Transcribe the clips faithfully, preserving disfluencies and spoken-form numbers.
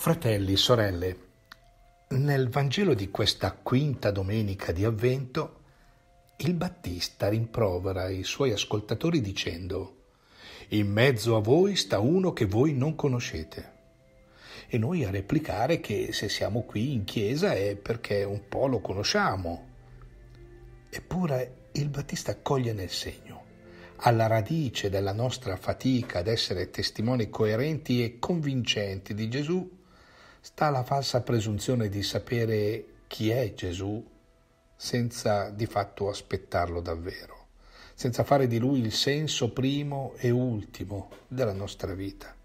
Fratelli, sorelle, nel Vangelo di questa quinta domenica di Avvento, il Battista rimprovera i suoi ascoltatori dicendo: «In mezzo a voi sta uno che voi non conoscete». E noi a replicare che se siamo qui in chiesa è perché un po' lo conosciamo. Eppure il Battista coglie nel segno. Alla radice della nostra fatica ad essere testimoni coerenti e convincenti di Gesù sta la falsa presunzione di sapere chi è Gesù senza di fatto aspettarlo davvero, senza fare di lui il senso primo e ultimo della nostra vita.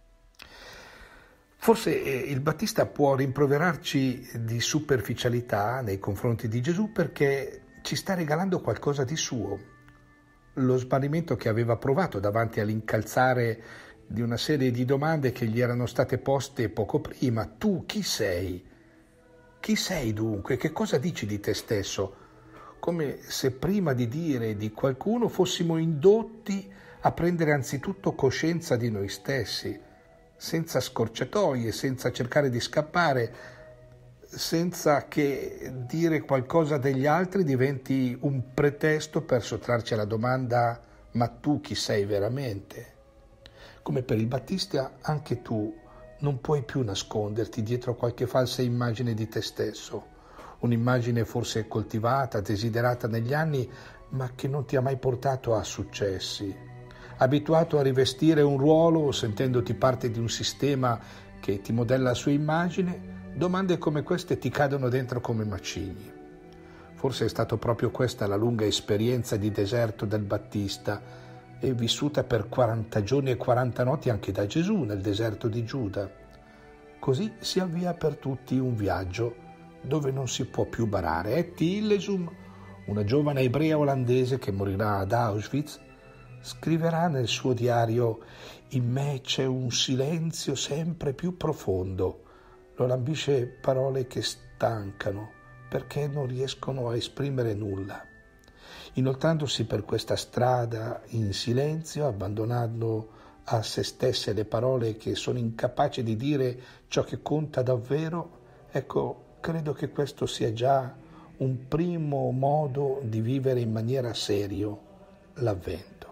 Forse il Battista può rimproverarci di superficialità nei confronti di Gesù perché ci sta regalando qualcosa di suo, lo smarrimento che aveva provato davanti all'incalzare di una serie di domande che gli erano state poste poco prima. Tu chi sei? Chi sei dunque? Che cosa dici di te stesso? Come se prima di dire di qualcuno fossimo indotti a prendere anzitutto coscienza di noi stessi, senza scorciatoie, senza cercare di scappare, senza che dire qualcosa degli altri diventi un pretesto per sottrarci alla domanda: ma tu chi sei veramente? Come per il Battista, anche tu non puoi più nasconderti dietro qualche falsa immagine di te stesso, un'immagine forse coltivata, desiderata negli anni, ma che non ti ha mai portato a successi. Abituato a rivestire un ruolo, sentendoti parte di un sistema che ti modella a sua immagine, domande come queste ti cadono dentro come macigni. Forse è stato proprio questa la lunga esperienza di deserto del Battista, e vissuta per quaranta giorni e quaranta notti anche da Gesù nel deserto di Giuda. Così si avvia per tutti un viaggio dove non si può più barare. Etty Hillesum, una giovane ebrea olandese che morirà ad Auschwitz, scriverà nel suo diario: «In me c'è un silenzio sempre più profondo, lo lambisce parole che stancano perché non riescono a esprimere nulla». Inoltrandosi per questa strada in silenzio, abbandonando a se stesse le parole che sono incapaci di dire ciò che conta davvero, ecco, credo che questo sia già un primo modo di vivere in maniera serio l'Avvento.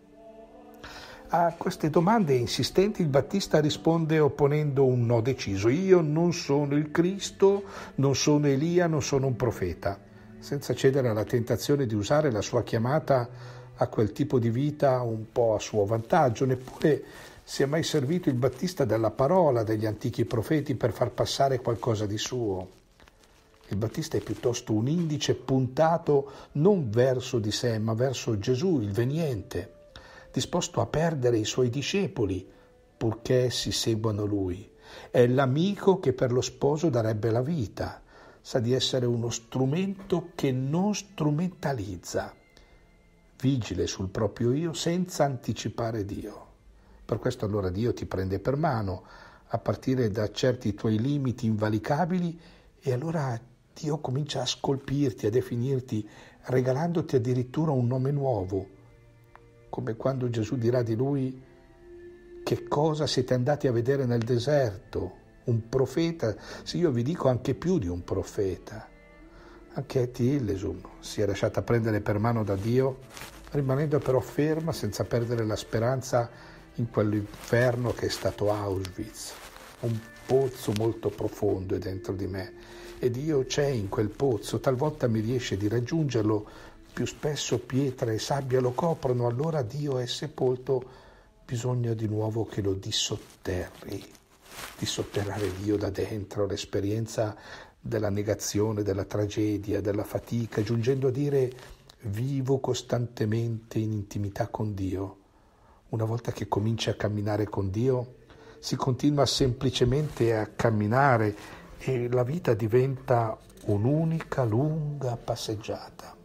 A queste domande insistenti il Battista risponde opponendo un no deciso: «Io non sono il Cristo, non sono Elia, non sono un profeta», senza cedere alla tentazione di usare la sua chiamata a quel tipo di vita un po' a suo vantaggio. Neppure si è mai servito il Battista della parola degli antichi profeti per far passare qualcosa di suo. Il Battista è piuttosto un indice puntato non verso di sé, ma verso Gesù, il veniente, disposto a perdere i suoi discepoli purché si seguano lui. È l'amico che per lo sposo darebbe la vita. Sa di essere uno strumento che non strumentalizza, vigile sul proprio io senza anticipare Dio. Per questo allora Dio ti prende per mano a partire da certi tuoi limiti invalicabili, e allora Dio comincia a scolpirti, a definirti, regalandoti addirittura un nome nuovo, come quando Gesù dirà di lui: «Che cosa siete andati a vedere nel deserto? Un profeta? Sì, io vi dico anche più di un profeta». Anche Etty Hillesum si è lasciata prendere per mano da Dio, rimanendo però ferma senza perdere la speranza in quell'inferno che è stato Auschwitz. Un pozzo molto profondo è dentro di me e Dio c'è in quel pozzo, talvolta mi riesce di raggiungerlo, più spesso pietra e sabbia lo coprono, allora Dio è sepolto, bisogna di nuovo che lo dissotterri. Di sotterrare Dio da dentro, l'esperienza della negazione, della tragedia, della fatica, giungendo a dire: vivo costantemente in intimità con Dio. Una volta che cominci a camminare con Dio, si continua semplicemente a camminare e la vita diventa un'unica lunga passeggiata.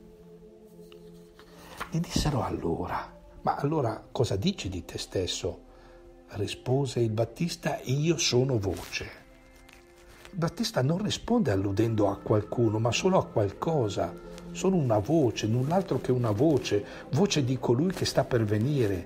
Gli dissero allora: «Ma allora cosa dici di te stesso?» Rispose il Battista: «Io sono voce». Il Battista non risponde alludendo a qualcuno, ma solo a qualcosa. Sono una voce, null'altro che una voce, voce di colui che sta per venire,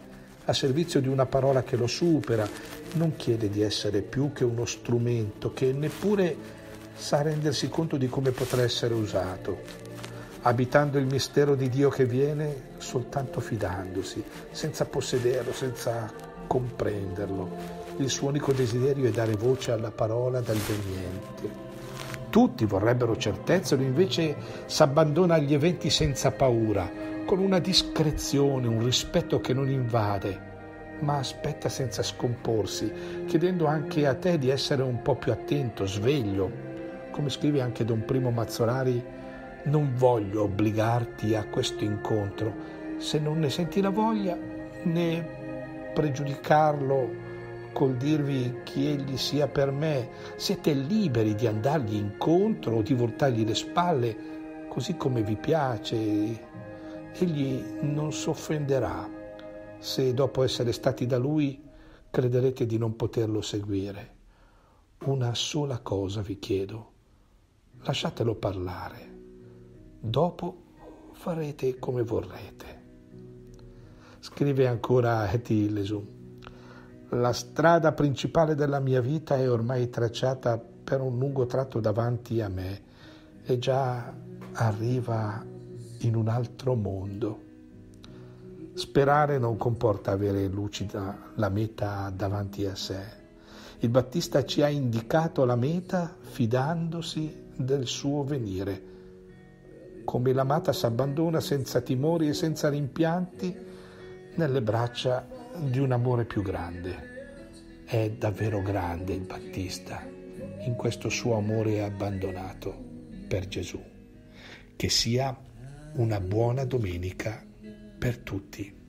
a servizio di una parola che lo supera, non chiede di essere più che uno strumento che neppure sa rendersi conto di come potrà essere usato, abitando il mistero di Dio che viene soltanto fidandosi, senza possederlo, senza comprenderlo. Il suo unico desiderio è dare voce alla parola dal veniente. Tutti vorrebbero certezze, lui invece s'abbandona agli eventi senza paura, con una discrezione, un rispetto che non invade, ma aspetta senza scomporsi, chiedendo anche a te di essere un po' più attento, sveglio. Come scrive anche Don Primo Mazzolari, non voglio obbligarti a questo incontro, se non ne senti la voglia, né pregiudicarlo col dirvi chi egli sia per me. Siete liberi di andargli incontro o di voltargli le spalle, così come vi piace. Egli non s'offenderà se dopo essere stati da lui crederete di non poterlo seguire. Una sola cosa vi chiedo: lasciatelo parlare, dopo farete come vorrete. Scrive ancora Etty Hillesum: la strada principale della mia vita è ormai tracciata per un lungo tratto davanti a me e già arriva in un altro mondo. Sperare non comporta avere lucida la meta davanti a sé. Il Battista ci ha indicato la meta fidandosi del suo venire. Come l'amata s'abbandona senza timori e senza rimpianti nelle braccia di un amore più grande. È davvero grande il Battista in questo suo amore abbandonato per Gesù. Che sia una buona domenica per tutti.